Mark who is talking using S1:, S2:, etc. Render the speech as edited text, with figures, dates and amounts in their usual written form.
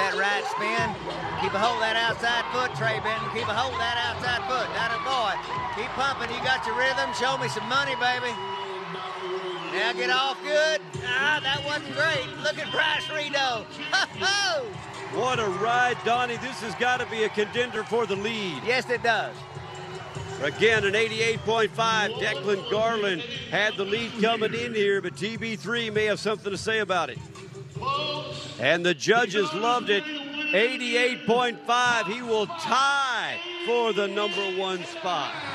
S1: that right spin. Keep a hold of that outside foot, Trey Benton. Keep a hold of that outside foot. That a boy. Keep pumping. You got your rhythm. Show me some money, baby. Now get off good. That wasn't great. Look at Bryce Rodeo. Ho-ho!
S2: What a ride, Donnie. This has got to be a contender for the lead.
S1: Yes, it does.
S2: Again, an 88.5. Declan Garland had the lead coming in here, but TB3 may have something to say about it. And the judges loved it. 88.5. He will tie for the #1 spot.